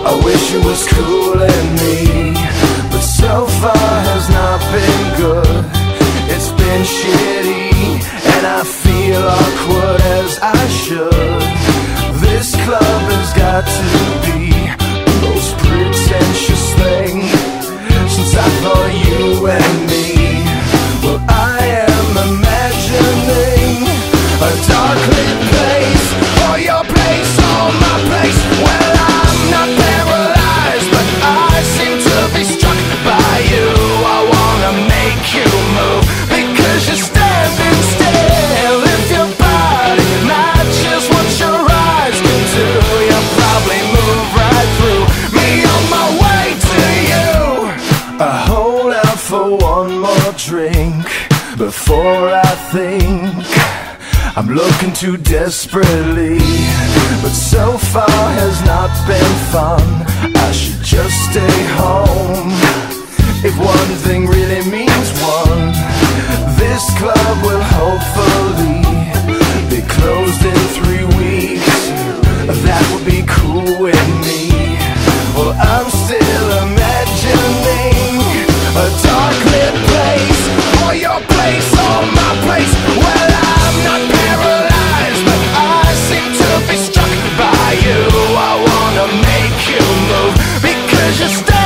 I wish it was cooling me, but so far has not been good. It's been shitty, and I feel awkward as I should. This club has got to be the most pretentious thing since I thought you and me. Well, I am imagining a dark lit place, or your place, or my place. Well, I'm not paralyzed, but I seem to be struck by you. I wanna make you move, because you're standing still. If your body matches what your eyes can do, you'll probably move right through me on my way to you. I hold out for one more drink before I think I'm looking too desperately, but so far has not been fun. I should just stay home. If one thing really means one, this club will hopefully be closed in 3 weeks. That would be cool with me. Well, I'm still imagining a dark lit place, or your place, or my place. Well, I'm not paralyzed, but I seem to be struck by you. I wanna make you move, because you're